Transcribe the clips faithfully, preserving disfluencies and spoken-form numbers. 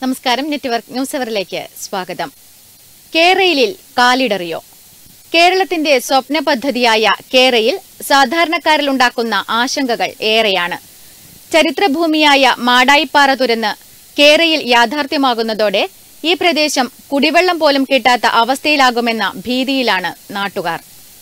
നമസ്കാരം. Network news അവറിലേക്ക് സ്വാഗതം. കേരളയിൽ കാലിടറിയോ? കേരളത്തിന്റെ സ്വപ്ന പദ്ധതിയായ കേരയിൽ സാധാരണക്കാരിലുണ്ടാക്കുന്ന ആശങ്കകൾ ഏറെയാണ്. ചരിത്രഭൂമിയായ മാടായിപ്പാറ തുരന്ന് കേരയിൽ യാഥാർത്ഥ്യമാകുന്നതോടെ ഈ പ്രദേശം കുടിവെള്ളം പോലും കിട്ടാത്ത അവസ്ഥയിലാകുമെന്ന ഭീതിയിലാണ് നാട്ടുകാർ.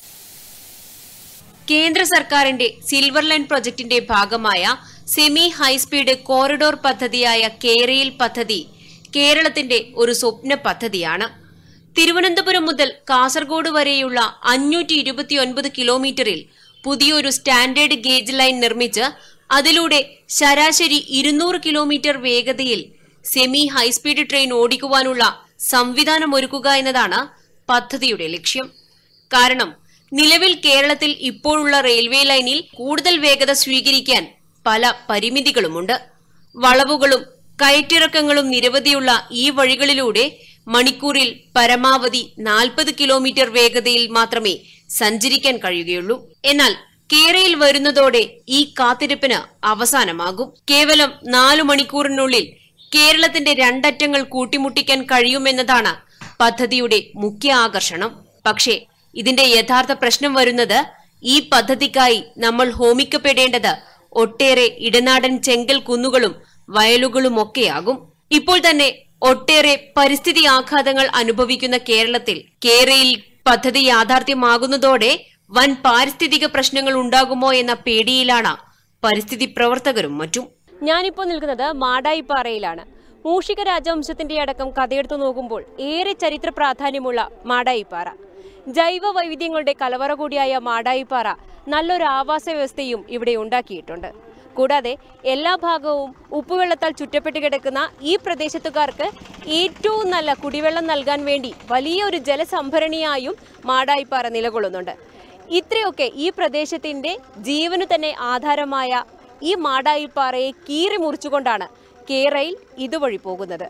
കേന്ദ്ര സർക്കാരിന്റെ സിൽവർ ലൈൻ പ്രൊജക്ടിന്റെ ഭാഗമായ സെമി ഹൈസ്പീഡ് കോറിഡോർ പദ്ധതിയായ കേരയിൽ പദ്ധതി കേരളത്തിന്റെ ഒരു സ്വപ്ന പദ്ധതിയാണ്. തിരുവനന്തപുരം മുതൽ കാസർഗോഡ് വരെയുള്ള അഞ്ഞൂറ്റി ഇരുപത്തിയൊൻപത് കിലോമീറ്ററിൽ പുതിയൊരു സ്റ്റാൻഡേർഡ് ഗേജ് ലൈൻ നിർമ്മിച്ച് അതിലൂടെ ശരാശരി ഇരുന്നൂറ് കിലോമീറ്റർ വേഗതയിൽ സെമി ഹൈസ്പീഡ് ട്രെയിൻ ഓടിക്കുവാനുള്ള സംവിധാനമൊരുക്കുക എന്നതാണ് പദ്ധതിയുടെ ലക്ഷ്യം. കാരണം നിലവിൽ കേരളത്തിൽ ഇപ്പോഴുള്ള റെയിൽവേ ലൈനിൽ കൂടുതൽ വേഗത സ്വീകരിക്കാൻ പല പരിമിതികളുമുണ്ട്. വളവുകളും കയറ്റിറക്കങ്ങളും നിരവധിയുള്ള ഈ വഴികളിലൂടെ മണിക്കൂറിൽ പരമാവധി നാൽപ്പത് കിലോമീറ്റർ വേഗതയിൽ മാത്രമേ സഞ്ചരിക്കാൻ കഴിയുകയുള്ളൂ. എന്നാൽ കേരയിൽ വരുന്നതോടെ ഈ കാത്തിരിപ്പിന് അവസാനമാകും. കേവലം നാലു മണിക്കൂറിനുള്ളിൽ കേരളത്തിന്റെ രണ്ടറ്റങ്ങൾ കൂട്ടിമുട്ടിക്കാൻ കഴിയുമെന്നതാണ് പദ്ധതിയുടെ മുഖ്യ ആകർഷണം. പക്ഷേ ഇതിന്റെ യഥാർത്ഥ പ്രശ്നം വരുന്നത് ഈ പദ്ധതിക്കായി നമ്മൾ ഹോമിക്കപ്പെടേണ്ടത് ഒട്ടേറെ ഇടനാടൻ ചെങ്കൽ കുന്നുകളും വയലുകളുമൊക്കെയാകും. ഇപ്പോൾ തന്നെ ഒട്ടേറെ പരിസ്ഥിതി ആഘാതങ്ങൾ അനുഭവിക്കുന്ന കേരളത്തിൽ കേരയിൽ പദ്ധതി യാഥാർത്ഥ്യമാകുന്നതോടെ വൻ പാരിസ്ഥിതിക പ്രശ്നങ്ങൾ ഉണ്ടാകുമോ എന്ന പേടിയിലാണ് പരിസ്ഥിതി പ്രവർത്തകരും മറ്റും. ഞാനിപ്പോൾ നിൽക്കുന്നത് മാടായിപ്പാറയിലാണ്. മൂഷിക രാജവംശത്തിന്റെ അടക്കം കഥയെടുത്തു നോക്കുമ്പോൾ ഏറെ ചരിത്ര പ്രാധാന്യമുള്ള മാടായിപ്പാറ, ജൈവ വൈവിധ്യങ്ങളുടെ കലവറ കൂടിയായ മാടായിപ്പാറ നല്ലൊരു ആവാസ വ്യവസ്ഥയും ഇവിടെ ഉണ്ടാക്കിയിട്ടുണ്ട്. കൂടാതെ എല്ലാ ഭാഗവും ഉപ്പുവെള്ളത്താൽ ചുറ്റപ്പെട്ട് കിടക്കുന്ന ഈ പ്രദേശത്തുകാർക്ക് ഏറ്റവും നല്ല കുടിവെള്ളം നൽകാൻ വേണ്ടി വലിയൊരു ജലസംഭരണിയായും മാടായിപ്പാറ നിലകൊള്ളുന്നുണ്ട്. ഇത്രയൊക്കെ ഈ പ്രദേശത്തിന്റെ ജീവന് തന്നെ ആധാരമായ ഈ മാടായിപ്പാറയെ കീറി മുറിച്ചുകൊണ്ടാണ് കേരയിൽ ഇതുവഴി പോകുന്നത്.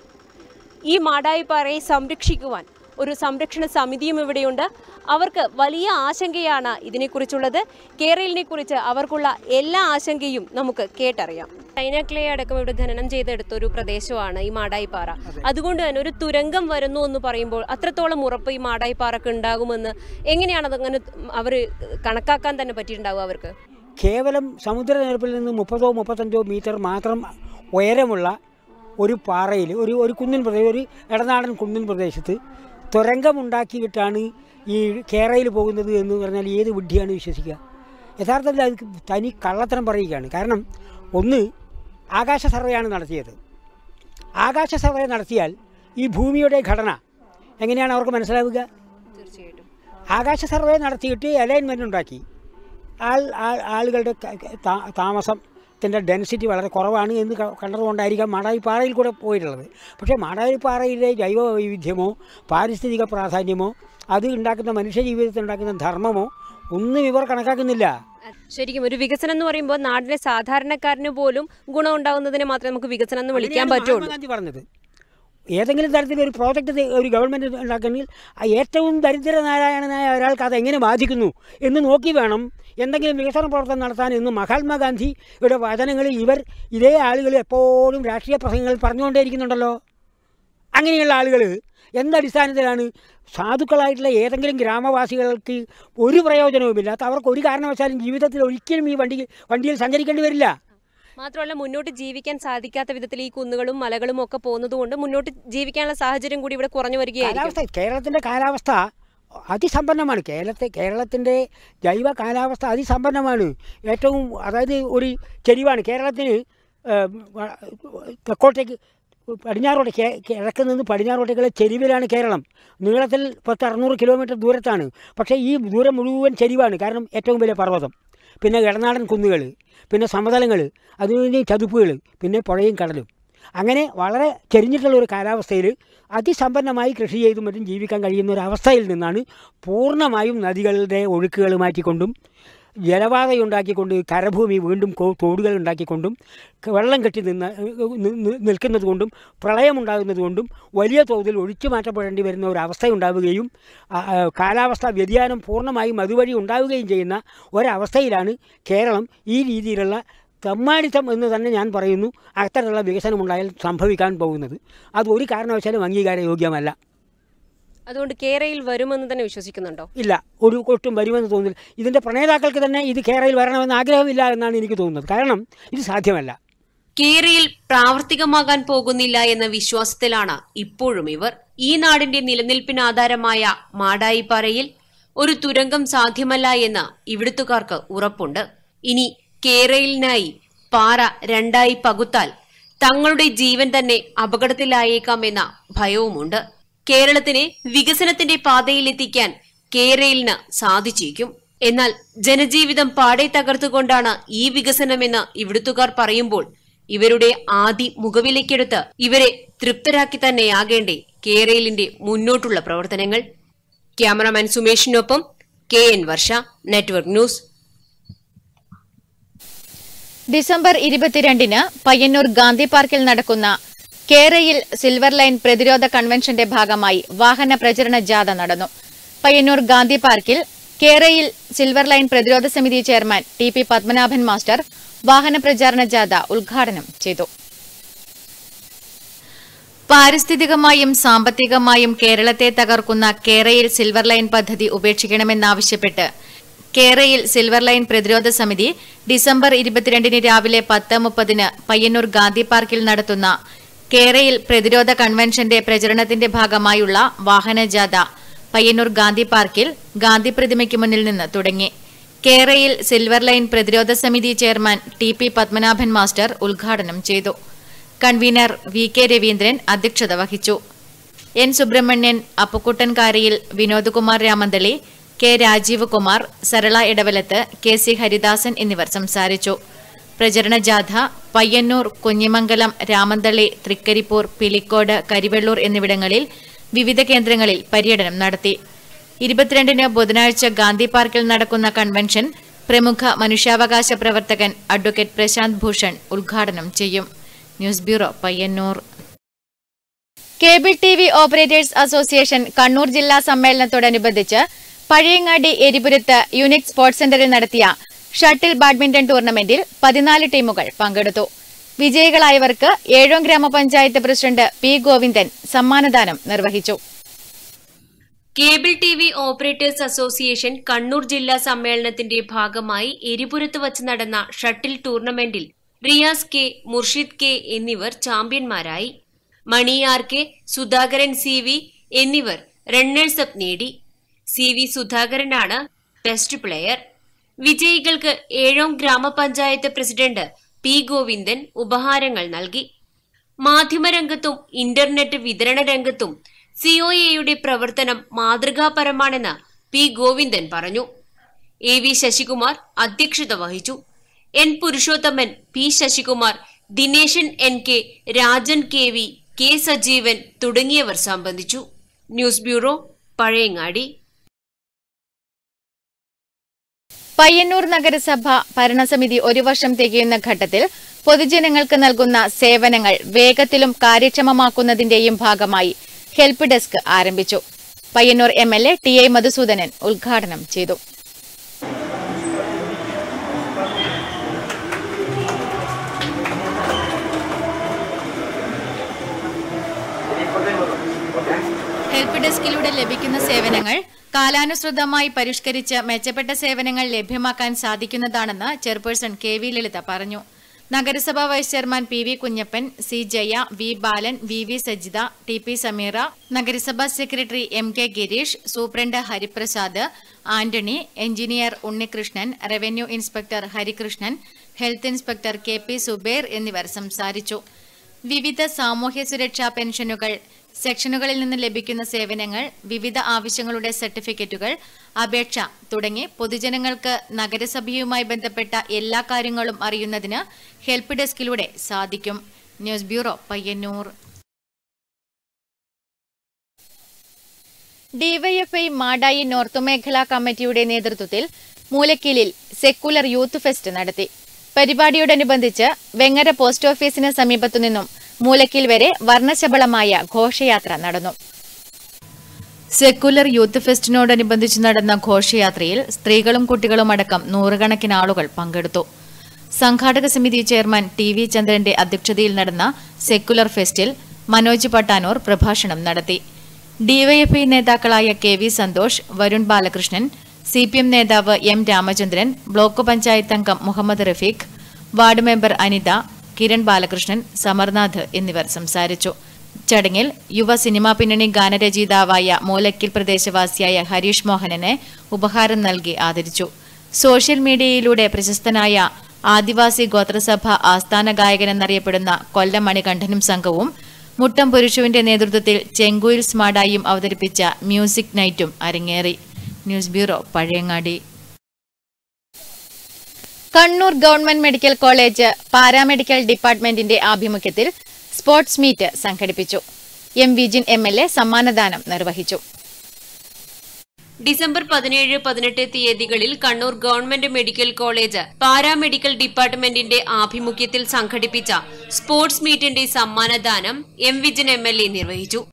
ഈ മാടായിപ്പാറയെ സംരക്ഷിക്കുവാൻ ഒരു സംരക്ഷണ സമിതിയും ഇവിടെയുണ്ട്. അവർക്ക് വലിയ ആശങ്കയാണ് ഇതിനെക്കുറിച്ചുള്ളത്. കേരളിനെ കുറിച്ച് അവർക്കുള്ള എല്ലാ ആശങ്കയും നമുക്ക് കേട്ടറിയാം. ചൈന ക്ലേ അടക്കം ഇവിടെ ഖനനം ചെയ്തെടുത്ത ഒരു പ്രദേശമാണ് ഈ മാടായിപ്പാറ. അതുകൊണ്ട് തന്നെ ഒരു തുരങ്കം വരുന്നു എന്ന് പറയുമ്പോൾ അത്രത്തോളം ഉറപ്പ് ഈ മാടായിപ്പാറക്ക് ഉണ്ടാകുമെന്ന് എങ്ങനെയാണ് അതങ്ങനെ അവർ കണക്കാക്കാൻ തന്നെ പറ്റിയിട്ടുണ്ടാവുക? അവർക്ക് കേവലം സമുദ്രനിരപ്പിൽ നിന്ന് മുപ്പതോ മുപ്പത്തഞ്ചോ മീറ്റർ മാത്രം ഉയരമുള്ള ഒരു പാറയിൽ ഒരു ഒരു കുന്നിൻ പ്രദേശം, ഒരു ഇടനാടൻ കുന്നിൻ പ്രദേശത്ത് തുരങ്കമുണ്ടാക്കിയിട്ടാണ് ഈ കേരയിൽ പോകുന്നത് എന്ന് പറഞ്ഞാൽ ഏത് വിഡ്ഢിയാണ് വിശ്വസിക്കുക? യഥാർത്ഥത്തിൽ അത് തനി കള്ളത്തരം പറയുകയാണ്. കാരണം ഒന്ന്, ആകാശ സർവേയാണ് നടത്തിയത്. ആകാശ സർവേ നടത്തിയാൽ ഈ ഭൂമിയുടെ ഘടന എങ്ങനെയാണ് അവർക്ക് മനസ്സിലാവുക? തീർച്ചയായിട്ടും ആകാശ സർവേ നടത്തിയിട്ട് അലൈൻമെൻ്റ് ഉണ്ടാക്കി. ആൾ ആളുകളുടെ താമസത്തിൻ്റെ ഡെൻസിറ്റി വളരെ കുറവാണ് എന്ന് കണ്ടതുകൊണ്ടായിരിക്കാം മാടായിപ്പാറയിൽ കൂടെ പോയിട്ടുള്ളത്. പക്ഷേ മാടായിപ്പാറയിലെ ജൈവ വൈവിധ്യമോ പാരിസ്ഥിതിക പ്രാധാന്യമോ അത് ഉണ്ടാക്കുന്ന മനുഷ്യജീവിതത്തിൽ ഉണ്ടാക്കുന്ന ധർമ്മമോ ഒന്നും ഇവർ കണക്കാക്കുന്നില്ല. ശരിക്കും ഒരു വികസനം എന്ന് പറയുമ്പോൾ നാടിലെ സാധാരണക്കാരന് പോലും ഗുണം ഉണ്ടാകുന്നതിനെ മാത്രമേ നമുക്ക് വികസനം എന്ന് വിളിക്കാൻ പറ്റുള്ളൂ. ഗാന്ധി പറഞ്ഞത് ഏതെങ്കിലും തരത്തിലൊരു പ്രോജക്റ്റ് ഒരു ഗവൺമെൻറ് ഉണ്ടാക്കണമെങ്കിൽ ഏറ്റവും ദരിദ്രനാരായണനായ ഒരാൾക്ക് അതെങ്ങനെ ബാധിക്കുന്നു എന്ന് നോക്കി വേണം എന്തെങ്കിലും വികസന പ്രവർത്തനം നടത്താൻ എന്ന് മഹാത്മാഗാന്ധിയുടെ വചനങ്ങളിൽ ഇവർ ഇതേ ആളുകൾ എപ്പോഴും രാഷ്ട്രീയ പ്രസംഗങ്ങൾ പറഞ്ഞുകൊണ്ടേയിരിക്കുന്നുണ്ടല്ലോ. അങ്ങനെയുള്ള ആളുകൾ എന്തടിസ്ഥാനത്തിലാണ് സാധുക്കളായിട്ടുള്ള ഏതെങ്കിലും ഗ്രാമവാസികൾക്ക് ഒരു പ്രയോജനവുമില്ലാത്ത അവർക്ക് ഒരു കാരണവശാലും ജീവിതത്തിൽ ഒരിക്കലും ഈ വണ്ടി വണ്ടിയിൽ സഞ്ചരിക്കേണ്ടി വരില്ല. മാത്രമല്ല മുന്നോട്ട് ജീവിക്കാൻ സാധിക്കാത്ത വിധത്തിൽ ഈ കുന്നുകളും മലകളും ഒക്കെ പോകുന്നതുകൊണ്ട് മുന്നോട്ട് ജീവിക്കാനുള്ള സാഹചര്യം കൂടി ഇവിടെ കുറഞ്ഞു വരികയായിരിക്കും. കേരളത്തിൻ്റെ കാലാവസ്ഥ അതിസമ്പന്നമാണ്. കേരളത്തെ കേരളത്തിൻ്റെ ജൈവ കാലാവസ്ഥ അതിസമ്പന്നമാണ്. ഏറ്റവും അതായത് ഒരു ചെരിവാണ് കേരളത്തിന്. തെക്കോട്ടേക്ക് പടിഞ്ഞാറോട്ട് കിഴക്ക് നിന്ന് പടിഞ്ഞാറോട്ടേക്കുള്ള ചെരിവിലാണ് കേരളം. നീളത്തിൽ പത്ത് അറുന്നൂറ് കിലോമീറ്റർ ദൂരത്താണ്. പക്ഷേ ഈ ദൂരം മുഴുവൻ ചെരിവാണ്. കാരണം ഏറ്റവും വലിയ പർവ്വതം, പിന്നെ ഇടനാടൻ കുന്നുകൾ, പിന്നെ സമതലങ്ങൾ, അതുകഴിഞ്ഞ് ചതുപ്പുകൾ, പിന്നെ പുഴയും കടലും. അങ്ങനെ വളരെ ചെരിഞ്ഞിട്ടുള്ള ഒരു കാലാവസ്ഥയിൽ അതിസമ്പന്നമായി കൃഷി ചെയ്തും മറ്റും ജീവിക്കാൻ കഴിയുന്ന ഒരു അവസ്ഥയിൽ നിന്നാണ് പൂർണ്ണമായും നദികളുടെ ഒഴുക്കുകൾ മാറ്റിക്കൊണ്ടും ജലപാതയുണ്ടാക്കിക്കൊണ്ട് കരഭൂമി വീണ്ടും തോടുകൾ ഉണ്ടാക്കിക്കൊണ്ടും വെള്ളം കെട്ടി നിന്ന് നിൽക്കുന്നത് കൊണ്ടും പ്രളയമുണ്ടാകുന്നത് കൊണ്ടും വലിയ തോതിൽ ഒഴിച്ചു മാറ്റപ്പെടേണ്ടി വരുന്ന ഒരവസ്ഥയുണ്ടാവുകയും കാലാവസ്ഥാ വ്യതിയാനം പൂർണ്ണമായും അതുവഴി ഉണ്ടാവുകയും ചെയ്യുന്ന ഒരവസ്ഥയിലാണ് കേരളം ഈ രീതിയിലുള്ള തെമ്മാടിത്തം എന്ന് തന്നെ ഞാൻ പറയുന്നു അത്തരത്തിലുള്ള വികസനമുണ്ടായാൽ സംഭവിക്കാൻ പോകുന്നത്. അത് ഒരു കാരണവശാലും അംഗീകാരയോഗ്യമല്ല. അതുകൊണ്ട് കേരയിൽ വരുമെന്ന് തന്നെ വിശ്വസിക്കുന്നുണ്ടോ? ഇല്ല, ഒരു ഒട്ടും വരുമെന്ന് തോന്നുന്നില്ല. ഇതിൻ്റെ പ്രണേതാക്കൾക്ക് തന്നെ ഇത് കേരയിൽ വരണമെന്ന് ആഗ്രഹമില്ല എന്നാണ് എനിക്ക് തോന്നുന്നത്. കാരണം ഇത് സാധ്യമല്ല. കേരയിൽ പ്രാവർത്തികമാകാൻ പോകുന്നില്ല എന്ന വിശ്വാസത്തിലാണ് ഇപ്പോഴും ഇവർ. ഈ നാടിന്റെ നിലനിൽപ്പിന് ആധാരമായ മാടായിപ്പാറയിൽ ഒരു തുരങ്കം സാധ്യമല്ല എന്ന് ഇവിടുത്തുകാർക്ക് ഉറപ്പുണ്ട്. ഇനി കേരളിനായി പാറ രണ്ടായി പകുത്താൽ തങ്ങളുടെ ജീവൻ തന്നെ അപകടത്തിലായേക്കാമെന്ന ഭയവുമുണ്ട്. കേരളത്തിനെ വികസനത്തിന്റെ പാതയിലെത്തിക്കാൻ കേരളിന് സാധിച്ചേക്കും. എന്നാൽ ജനജീവിതം പാടെ തകർത്തുകൊണ്ടാണ് ഈ വികസനമെന്ന് ഇവിടുത്തുകാർ പറയുമ്പോൾ ഇവരുടെ ആദി മുഖവിലേക്കെടുത്ത് ഇവരെ തൃപ്തരാക്കി തന്നെയാകേണ്ടേ കേരളിന്റെ മുന്നോട്ടുള്ള പ്രവർത്തനങ്ങൾ. ക്യാമറമാൻ സുമേഷിനൊപ്പം K N Varsha, network news. December ഇരുപത്തിരണ്ടിന് പയ്യന്നൂർ ഗാന്ധി പാർക്കിൽ നടക്കുന്ന കേരയിൽ സിൽവർ ലൈൻ പ്രതിരോധ കൺവെൻഷന്റെ ഭാഗമായി വാഹന പ്രചരണ ജാഥ നടന്നു. പയ്യന്നൂർ ഗാന്ധി പാർക്കിൽ കേരയിൽ സിൽവർ ലൈൻ പ്രതിരോധ സമിതി chairman T P Padmanabhan master വാഹന പ്രചാരണ ജാഥ ഉദ്ഘാടനം ചെയ്തു. പാരിസ്ഥിതികമായും സാമ്പത്തികമായും കേരളത്തെ തകർക്കുന്ന കേരയിൽ സിൽവർ ലൈൻ പദ്ധതി ഉപേക്ഷിക്കണമെന്നാവശ്യപ്പെട്ട് കേരയിൽ സിൽവർ ലൈൻ പ്രതിരോധ സമിതി ഡിസംബർ ഇരുപത്തിരണ്ടിന് രാവിലെ പത്ത് മുപ്പതിന് പയ്യന്നൂർ ഗാന്ധി പാർക്കിൽ നടത്തുന്ന കേരയിൽ പ്രതിരോധ കൺവെൻഷന്റെ പ്രചരണത്തിന്റെ ഭാഗമായുള്ള വാഹനജാഥ പയ്യന്നൂർ ഗാന്ധി പാർക്കിൽ ഗാന്ധി പ്രതിമയ്ക്ക് മുന്നിൽ നിന്ന് തുടങ്ങി. കേരയിൽ സിൽവർ ലൈൻ പ്രതിരോധ സമിതി chairman T P Padmanabhan master ഉദ്ഘാടനം ചെയ്തു. കൺവീനർ വി കെ രവീന്ദ്രൻ അധ്യക്ഷത വഹിച്ചു. N Subrahmanian, Appukuttan Karayil, Vinodkumar Ramanthali, K Rajeev Kumar, Sarala Edavalath, K C Haridasan എന്നിവർ സംസാരിച്ചു. പ്രചരണ ജാഥ പയ്യന്നൂർ, കുഞ്ഞിമംഗലം, രാമന്തളി, തൃക്കരിപ്പൂർ, പിലിക്കോട്, കരിവെള്ളൂർ എന്നിവിടങ്ങളിൽ വിവിധ കേന്ദ്രങ്ങളിൽ പര്യടനം നടത്തി. ഇരുപത്തിരണ്ടിന് ബുധനാഴ്ച ഗാന്ധി പാർക്കിൽ നടക്കുന്ന കൺവെൻഷൻ പ്രമുഖ മനുഷ്യാവകാശ പ്രവർത്തകൻ അഡ്വക്കേറ്റ് പ്രശാന്ത് ഭൂഷൺ ഉദ്ഘാടനം ചെയ്യും. News bureau, Payyanur. Cable T V operators association Kannur ജില്ലാ സമ്മേളനത്തോടനുബന്ധിച്ച് പഴയങ്ങാടി എരിപുരത്ത് യൂണിക് സ്പോർട്സ് സെന്ററിൽ നടത്തിയ ഷട്ടിൽ ബാഡ്മിന്റൺ ടൂർണമെന്റിൽ പതിനാല് ടീമുകൾ പങ്കെടുത്തു. വിജയികളായവർക്ക് ഏഴോം ഗ്രാമപഞ്ചായത്ത് പ്രസിഡന്റ് പി ഗോവിന്ദൻ സമ്മാനദാനം നിർവഹിച്ചു. Cable T V operators association Kannur ജില്ലാ സമ്മേളനത്തിന്റെ ഭാഗമായി എരിപുരത്ത് വച്ച് നടന്ന ഷട്ടിൽ ടൂർണമെന്റിൽ റിയാസ് കെ, മുർഷിദ് കെ എന്നിവർ ചാമ്പ്യന്മാരായി. Mani R K, Sudhakaran C V എന്നിവർ റണ്ണേഴ്സ് അപ്പ് നേടി. സി വി സുധാകരനാണ് ബെസ്റ്റ് പ്ലെയർ. വിജയികൾക്ക് ഏഴോം ഗ്രാമപഞ്ചായത്ത് പ്രസിഡന്റ് പി ഗോവിന്ദൻ ഉപഹാരങ്ങൾ നൽകി. മാധ്യമരംഗത്തും ഇന്റർനെറ്റ് വിതരണ രംഗത്തും സിഒഎയുടെ പ്രവർത്തനം മാതൃകാപരമാണെന്ന് പി ഗോവിന്ദൻ പറഞ്ഞു. എ വി ശശികുമാർ അധ്യക്ഷത വഹിച്ചു. N Purushothaman, P Sasikumar, Dineshan N K, Rajan K V, K Sajeevan തുടങ്ങിയവർ സംബന്ധിച്ചു. News bureau, Pazhayangadi. പയ്യന്നൂർ നഗരസഭ ഭരണസമിതി ഒരു വർഷം തികയുന്ന ഘട്ടത്തിൽ പൊതുജനങ്ങൾക്ക് നൽകുന്ന സേവനങ്ങൾ വേഗത്തിലും കാര്യക്ഷമമാക്കുന്നതിന്റെയും ഭാഗമായി ഹെൽപ്പ് ഡെസ്ക് ആരംഭിച്ചു. Payyanur M L A T I Madhusudanan ഉദ്ഘാടനം ചെയ്തു. ഹെൽപ്പ് ഡെസ്കിലൂടെ ലഭിക്കുന്ന സേവനങ്ങൾ കാലാനുസൃതമായി പരിഷ്കരിച്ച് മെച്ചപ്പെട്ട സേവനങ്ങൾ ലഭ്യമാക്കാൻ സാധിക്കുന്നതാണെന്ന് ചെയർപേഴ്സൺ കെ വി ലളിത പറഞ്ഞു. നഗരസഭാ vice chairman P V Kunhappan, C Jaya, V Balan, V V Sajitha, T P Sameera, നഗരസഭാ secretary M K Gireesh, superintendent Hariprasad, Antony, engineer Unnikrishnan, revenue inspector Harikrishnan, health inspector K P Subair എന്നിവർ സംസാരിച്ചു. വിവിധ സാമൂഹ്യ സുരക്ഷാ പെൻഷനുകൾ, സെക്ഷനുകളിൽ നിന്ന് ലഭിക്കുന്ന സേവനങ്ങൾ, വിവിധ ആവശ്യങ്ങളുടെ സർട്ടിഫിക്കറ്റുകൾ, അപേക്ഷ തുടങ്ങി പൊതുജനങ്ങൾക്ക് നഗരസഭയുമായി ബന്ധപ്പെട്ട എല്ലാ കാര്യങ്ങളും അറിയുന്നതിന് ഹെൽപ്പ് ഡെസ്കിലൂടെ സാധിക്കും. News bureau, Payyanur. DYFI Madayi north മേഖലാ കമ്മിറ്റിയുടെ നേതൃത്വത്തിൽ മൂലക്കീലിൽ സെക്കുലർ യൂത്ത് ഫെസ്റ്റ് നടത്തി. പരിപാടിയോടനുബന്ധിച്ച് വെങ്ങര പോസ്റ്റ് ഓഫീസിന് സമീപത്തുനിന്നും മൂലക്കീൽ വരെ വർണ്ണശബളമായ ഘോഷയാത്ര നടന്നു. സെക്കുലർ യൂത്ത് ഫെസ്റ്റിനോടനുബന്ധിച്ച് നടന്ന ഘോഷയാത്രയിൽ സ്ത്രീകളും കുട്ടികളുമടക്കം നൂറുകണക്കിന് ആളുകൾ പങ്കെടുത്തു. സംഘാടക സമിതി ചെയർമാൻ ടി വി ചന്ദ്രന്റെ അധ്യക്ഷതയിൽ നടന്ന സെക്കുലർ ഫെസ്റ്റിൽ മനോജ് പട്ടാനൂർ പ്രഭാഷണം നടത്തി. ഡിവൈഎഫ്ഐ നേതാക്കളായ K V Santhosh, Varun Balakrishnan, C P M നേതാവ് എം രാമചന്ദ്രൻ, ബ്ലോക്ക് പഞ്ചായത്ത് അംഗം മുഹമ്മദ് റഫീഖ്, വാർഡ് മെമ്പർ അനിത, കിരൺ ബാലകൃഷ്ണൻ, സമർനാഥ് എന്നിവർ സംസാരിച്ചു. ചടങ്ങിൽ യുവ സിനിമാ പിന്നണി ഗാനരചയിതാവായ മൂലക്കിൽ പ്രദേശവാസിയായ ഹരീഷ് മോഹനനെ ഉപഹാരം നൽകി ആദരിച്ചു. സോഷ്യൽ മീഡിയയിലൂടെ പ്രശസ്തനായ ആദിവാസി ഗോത്രസഭ ആസ്ഥാന ഗായകനെന്നറിയപ്പെടുന്ന കൊല്ലം മണികണ്ഠനും സംഘവും മുട്ടം പുരുഷുവിന്റെ നേതൃത്വത്തിൽ ചെങ്കുയിൽ സ്മാഡായും അവതരിപ്പിച്ച മ്യൂസിക് നൈറ്റും അരങ്ങേറി. News bureau, Pazhayangadi. Kannur government medical college paramedical ഡിപ്പാർട്ട്മെന്റിന്റെ ആഭിമുഖ്യത്തിൽ സ്പോർട്സ് മീറ്റ് സംഘടിപ്പിച്ചു. M Vijin M L A സമ്മാനദാനം നിർവഹിച്ചു. ഡിസംബർ പതിനേഴ് പതിനെട്ട് തീയതികളിൽ Kannur government medical college paramedical ഡിപ്പാർട്ട്മെന്റിന്റെ ആഭിമുഖ്യത്തിൽ സംഘടിപ്പിച്ച സ്പോർട്സ് മീറ്റിന്റെ സമ്മാനദാനം M Vijin M L A നിർവഹിച്ചു.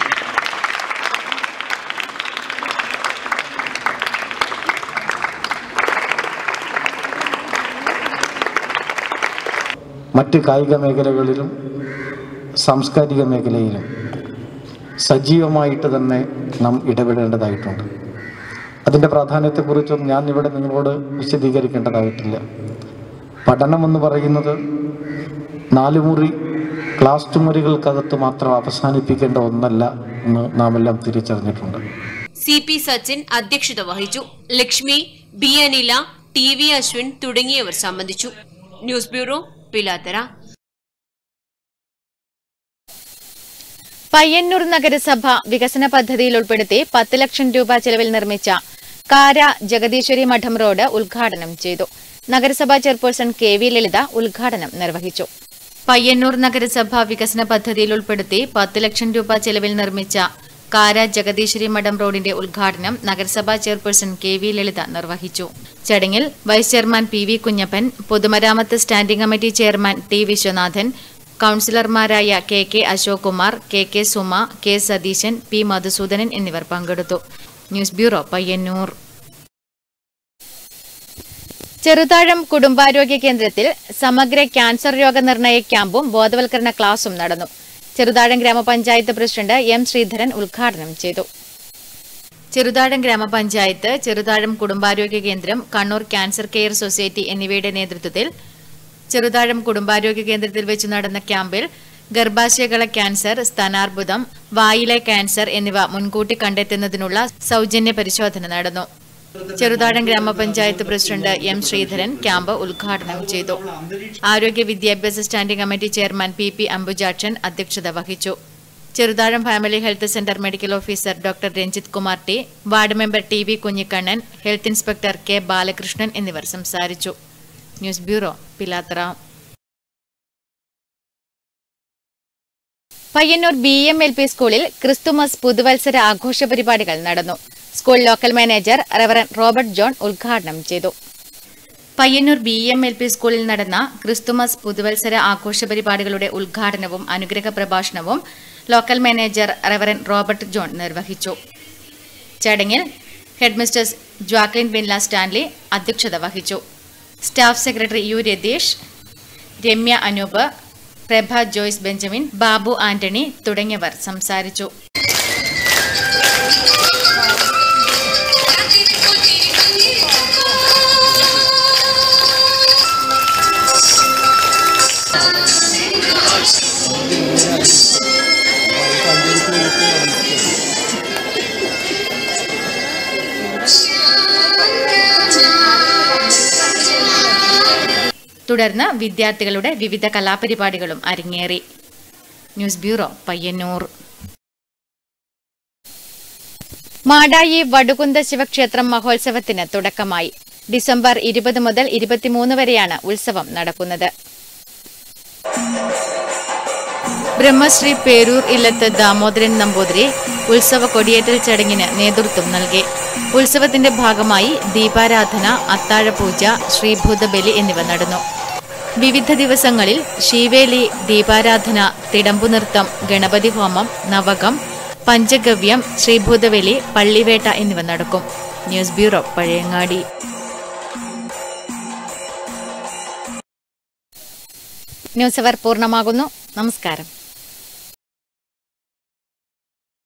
മറ്റ് കായിക മേഖലകളിലും സാംസ്കാരിക മേഖലയിലും സജീവമായിട്ട് തന്നെ നാം ഇടപെടേണ്ടതായിട്ടുണ്ട്. അതിൻ്റെ പ്രാധാന്യത്തെക്കുറിച്ചൊന്നും ഞാൻ ഇവിടെ നിങ്ങളോട് വിശദീകരിക്കേണ്ടതായിട്ടില്ല. പഠനമെന്ന് പറയുന്നത് നാലുമുറി ക്ലാസ് മുറികൾക്കകത്ത് മാത്രം അവസാനിപ്പിക്കേണ്ട ഒന്നല്ല എന്ന് നാം എല്ലാം തിരിച്ചറിഞ്ഞിട്ടുണ്ട്. സി പി സച്ചിൻ അധ്യക്ഷത വഹിച്ചു. Lakshmi, B Anila, T V Ashwin തുടങ്ങിയവർ സംബന്ധിച്ചു. News bureau, Pilathara. പയ്യന്നൂർ നഗരസഭ വികസന പദ്ധതിയിൽ ഉൾപ്പെടുത്തി പത്ത് ലക്ഷം രൂപ ചെലവിൽ നിർമ്മിച്ച കാര ജഗദീശ്വരി മഠം റോഡ് ഉദ്ഘാടനം ചെയ്തു. നഗരസഭാ ചെയർപേഴ്സൺ കെ വി ലളിത ഉദ്ഘാടനം നിർവഹിച്ചു. പയ്യന്നൂർ നഗരസഭ വികസന പദ്ധതിയിൽ ഉൾപ്പെടുത്തി പത്ത് ലക്ഷം രൂപ ചെലവിൽ നിർമ്മിച്ച കാര ജഗദീശ്വരി മഠം റോഡിന്റെ ഉദ്ഘാടനം നഗരസഭാ ചെയർപേഴ്സൺ കെ വി ലളിത നിർവഹിച്ചു. ചടങ്ങിൽ vice chairman P V Kunhappan, പൊതുമരാമത്ത് standing committee chairman T Viswanathan, കൌൺസിലർമാരായ K K Ashok Kumar, K K Suma, K Satheesan, P Madhusudanan എന്നിവർ പങ്കെടുത്തു. News bureau, Payyanur. ചെറുതാഴം കുടുംബാരോഗ്യ കേന്ദ്രത്തിൽ സമഗ്ര ക്യാൻസർ രോഗനിർണയ ക്യാമ്പും ബോധവൽക്കരണ ക്ലാസും നടന്നു. ചെറുതാഴം ഗ്രാമപഞ്ചായത്ത് പ്രസിഡന്റ് എം ശ്രീധരൻ ഉദ്ഘാടനം ചെയ്തു. ചെറുതാഴം ഗ്രാമപഞ്ചായത്ത്, ചെറുതാഴം കുടുംബാരോഗ്യ കേന്ദ്രം, കണ്ണൂർ ക്യാൻസർ കെയർ സൊസൈറ്റി എന്നിവയുടെ നേതൃത്വത്തിൽ ചെറുതാഴം കുടുംബാരോഗ്യ കേന്ദ്രത്തിൽ വെച്ച് നടന്ന ക്യാമ്പിൽ ഗർഭാശയകള ക്യാൻസർ, സ്തനാർബുദം, വായിലെ ക്യാൻസർ എന്നിവ മുൻകൂട്ടി കണ്ടെത്തുന്നതിനുള്ള സൌജന്യ പരിശോധന നടന്നു. ചെറുതാഴം ഗ്രാമപഞ്ചായത്ത് പ്രസിഡന്റ് എം ശ്രീധരൻ ക്യാമ്പ് ഉദ്ഘാടനം ചെയ്തു. ആരോഗ്യ വിദ്യാഭ്യാസ standing committee chairman P P Ambujakshan അധ്യക്ഷത വഹിച്ചു. Cheruthazham family health centre medical officer doctor Ranjith Kumar T, ward member T V Kunhikannan, health inspector K Balakrishnan എന്നിവർ സംസാരിച്ചു. News bureau, Pilathara. Payyanur B M L P സ്കൂളിൽ ക്രിസ്തുമസ് പുതുവത്സര ആഘോഷ പരിപാടികൾ നടന്നു. School local manager reverend Robert John ഉദ്ഘാടനം ചെയ്തു. Payyanur B M L P സ്കൂളിൽ നടന്ന ക്രിസ്തുമസ് പുതുവത്സര ആഘോഷ പരിപാടികളുടെ ഉദ്ഘാടനവും അനുഗ്രഹ പ്രഭാഷണവും local manager reverend Robert John നിർവഹിച്ചു. ചടങ്ങിൽ ഹെഡ്മിസ്റ്റേഴ്സ് ജ്വാക്ലിൻ വിൻല സ്റ്റാൻലി അധ്യക്ഷത വഹിച്ചു. Staff secretary U Ratheesh, Ramya Anoop, Prabha Joyce Benjamin, Babu Antony തുടങ്ങിയവർ സംസാരിച്ചു. തുടർന്ന് വിദ്യാർത്ഥികളുടെ വിവിധ കലാപരിപാടികളും അരങ്ങേറി. News bureau, Payyanur. മാടായി വടുകുന്ത ശിവക്ഷേത്രം മഹോത്സവത്തിന് തുടക്കമായി. ഡിസംബർ ഇരുപത് മുതൽ ഇരുപത്തിമൂന്ന് വരെയാണ് ഉത്സവം നടക്കുന്നത്. ബ്രഹ്മശ്രീ പേരൂർ ഇല്ലത്ത് ദാമോദരൻ നമ്പൂതിരി ഉത്സവ കൊടിയേറ്റൽ ചടങ്ങിന് നേതൃത്വം നൽകി. ഉത്സവത്തിന്റെ ഭാഗമായി ദീപാരാധന, അത്താഴപൂജ, ശ്രീഭൂതബലി എന്നിവ നടന്നു. വിവിധ ദിവസങ്ങളിൽ ശീവേലി, ദീപാരാധന, തിടമ്പുനൃത്തം, ഗണപതി ഹോമം, നവകം, പഞ്ചഗവ്യം, ശ്രീഭൂതബലി, പള്ളിവേട്ട എന്നിവ നടക്കും. News bureau, Pazhayangadi. News hour പൂർണ്ണമാകുന്നു. നമസ്കാരം.